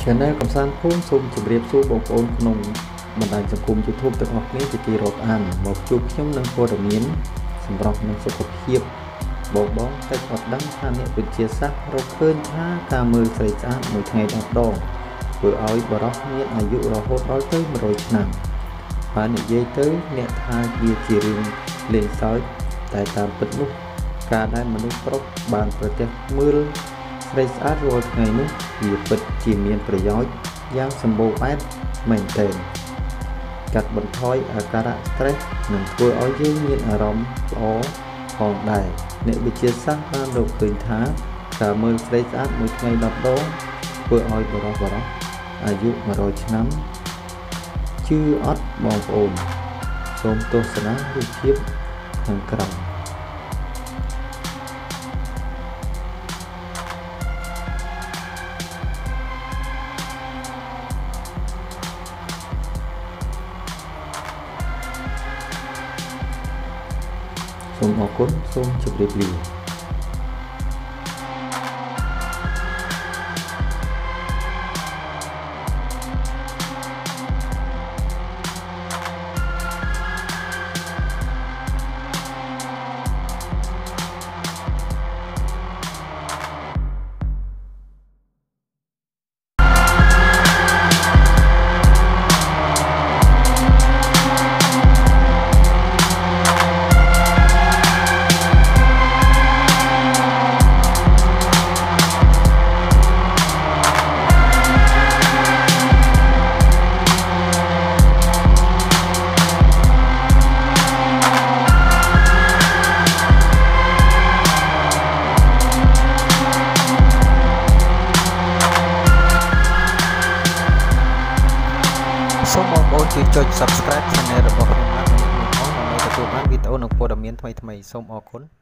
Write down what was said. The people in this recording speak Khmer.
Channel កំសាន្តភូមិសូមជម្រាបសួរបងប្អូនក្នុងបណ្ដាញសង្គម YouTube ទាំងអស់គ្នាជាទីរាប់អានមកជួបខ្ញុំនឹងព័ត៌មានសម្រាប់នឹងសុខភាពបងតែអត់ដឹងថាអ្នកវិទ្យាសាស្ត្ររកឃើញថាការមើលស្រីស្អាតមួយថ្ងៃ10ដងធ្វើឲ្យបរិសុទ្ធមានអាយុរហូតដល់ទៅ100ឆ្នាំបាននិយាយទៅអ្នកថាវាជារឿងលេងសើចតែតាមពិតនោះការដែលមនុស្សប្រុសបានប្រទះមើលស្រីស្អាតរាល់ថ្ងៃនោះវាពិតជាមានប្រយោជន៍យ៉ាងសម្បូរបែបមែនទែនកាត់បន្ថយអាការៈ stress និងធ្វើឲ្យយើងមានអារម្មណ៍ល្អផងដែរអ្នកវិទ្យាសាស្ត្របានរកឃើញថាការមើលស្រីស្អាតមួយថ្ងៃ10ដងធ្វើឲ្យបរិសុទ្ធអាយុ100ឆ្នាំជឿអត់បងប្អូនសូមទស្សនារូបភាពខាងក្រោមសូមអរគុណសូមជម្រាបលាសូមបងប្អូនជួយចុច Subscribe Channel របស់ខ្ញុំដើម្បីទទួលបានវីដេអូនិងព័ត៌មានថ្មីៗសូមអរគុណ